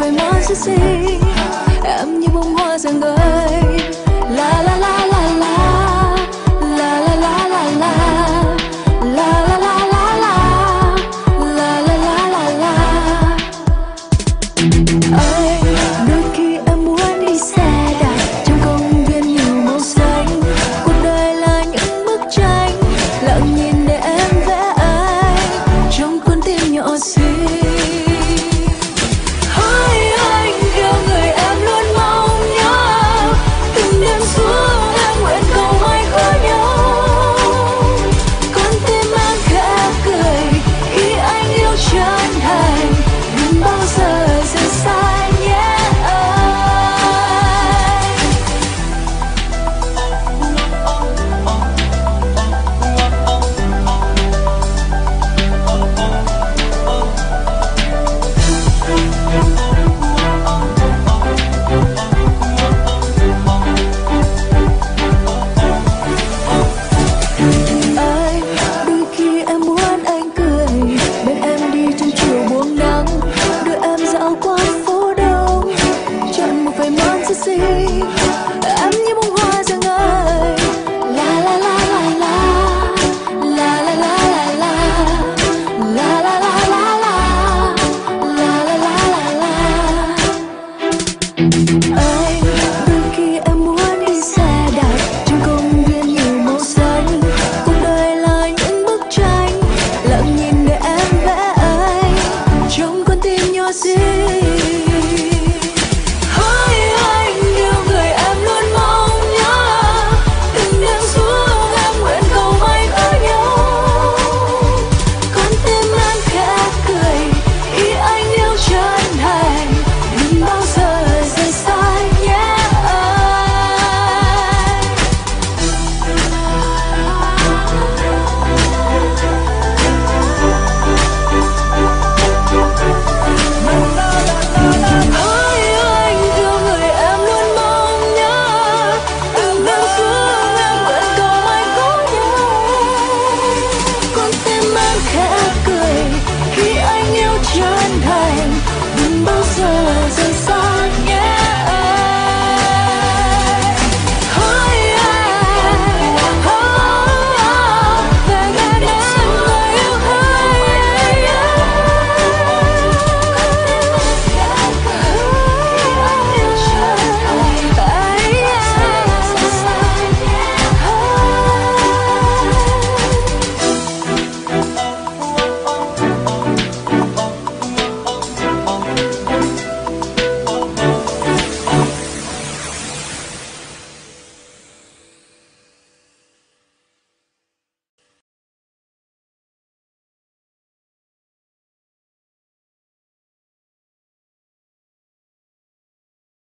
phai màu rất xinh. Em như bông hoa rạng ngời. La la la la la, la la la la la, la la la la la, la la la la la. Ơi, đôi khi em muốn đi xe đạp trong công viên nhiều màu xanh. Cuộc đời là những bức tranh lặng nhìn để em vẽ anh trong con tim nhỏ xinh. Hỡi anh yêu người em luôn mong nhớ, từng đêm xuống em nguyện cầu mãi có nhau. Con tim em khẽ cười khi anh yêu chân thành.